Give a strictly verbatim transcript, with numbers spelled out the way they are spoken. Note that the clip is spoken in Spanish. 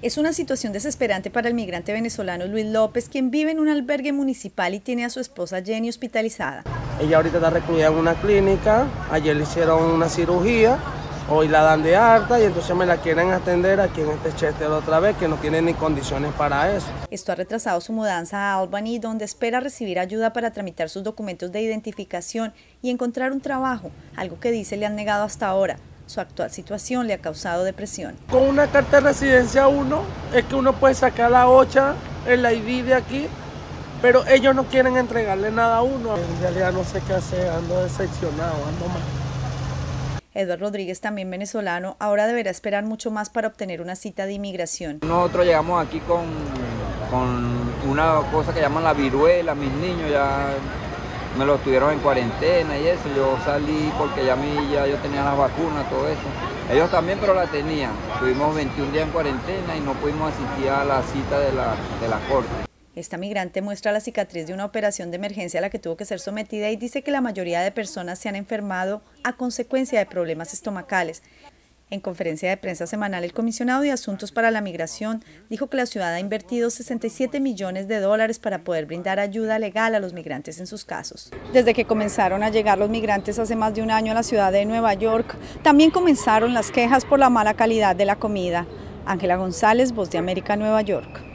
Es una situación desesperante para el migrante venezolano Luis López, quien vive en un albergue municipal y tiene a su esposa Jenny hospitalizada. Ella ahorita está recluida en una clínica, ayer le hicieron una cirugía, hoy la dan de alta y entonces me la quieren atender aquí en este Chester otra vez, que no tiene ni condiciones para eso. Esto ha retrasado su mudanza a Albany, donde espera recibir ayuda para tramitar sus documentos de identificación y encontrar un trabajo, algo que dice le han negado hasta ahora. Su actual situación le ha causado depresión. Con una carta de residencia uno, es que uno puede sacar la OCHA, el I D de aquí, pero ellos no quieren entregarle nada a uno. En realidad no sé qué hacer, ando decepcionado, ando mal. Eduardo Rodríguez, también venezolano, ahora deberá esperar mucho más para obtener una cita de inmigración. Nosotros llegamos aquí con, con una cosa que llaman la viruela, mis niños ya me lo tuvieron en cuarentena y eso, yo salí porque ya, mí, ya yo tenía las vacunas, todo eso. Ellos también, pero la tenían. Tuvimos veintiún días en cuarentena y no pudimos asistir a la cita de la, de la corte. Esta migrante muestra la cicatriz de una operación de emergencia a la que tuvo que ser sometida y dice que la mayoría de personas se han enfermado a consecuencia de problemas estomacales. En conferencia de prensa semanal, el comisionado de Asuntos para la Migración dijo que la ciudad ha invertido sesenta y siete millones de dólares para poder brindar ayuda legal a los migrantes en sus casos. Desde que comenzaron a llegar los migrantes hace más de un año a la ciudad de Nueva York, también comenzaron las quejas por la mala calidad de la comida. Ángela González, Voz de América, Nueva York.